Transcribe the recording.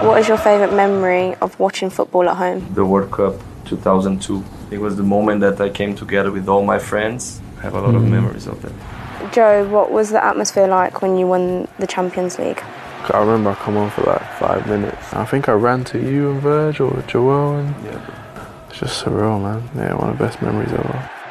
What is your favourite memory of watching football at home? The World Cup 2002. It was the moment that I came together with all my friends. I have a lot of memories of that. Joe, what was the atmosphere like when you won the Champions League? I remember I come on for like 5 minutes. I think I ran to you and Virg or Joel, and it's just surreal, man. Yeah, one of the best memories ever.